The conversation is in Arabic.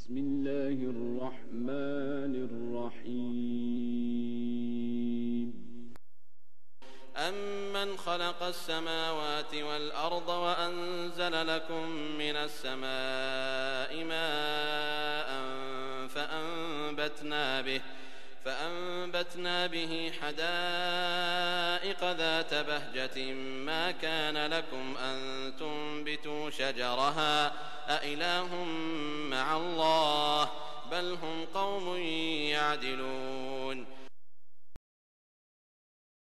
بسم الله الرحمن الرحيم أمن خلق السماوات والأرض وأنزل لكم من السماء ماء فأنبتنا به حدائق ذات بهجة ما كان لكم أن تنبتوا شجرها أإله مع الله بل هم قوم يعدلون